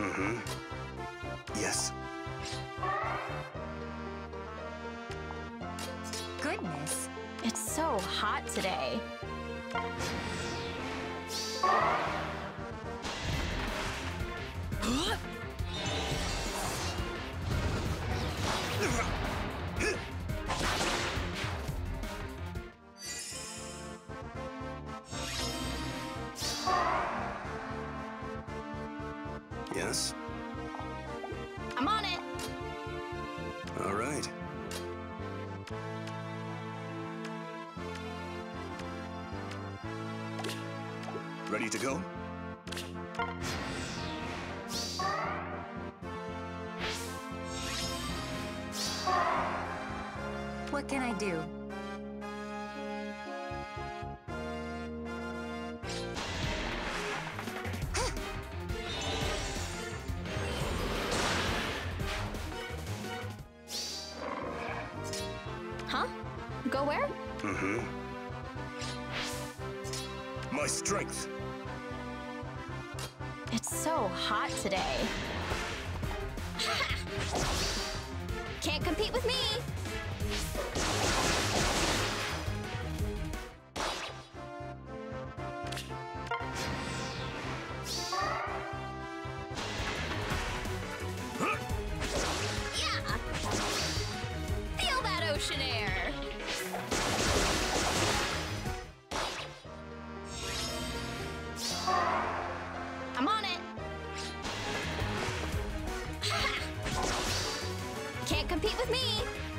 Mm-hmm. Yes. Goodness, it's so hot today. Yes. I'm on it. All right. Ready to go? What can I do? Huh? Go where? Mm-hmm. My strength. It's so hot today. Can't compete with me! Yeah! Feel that ocean air! I'm on it! Can't compete with me!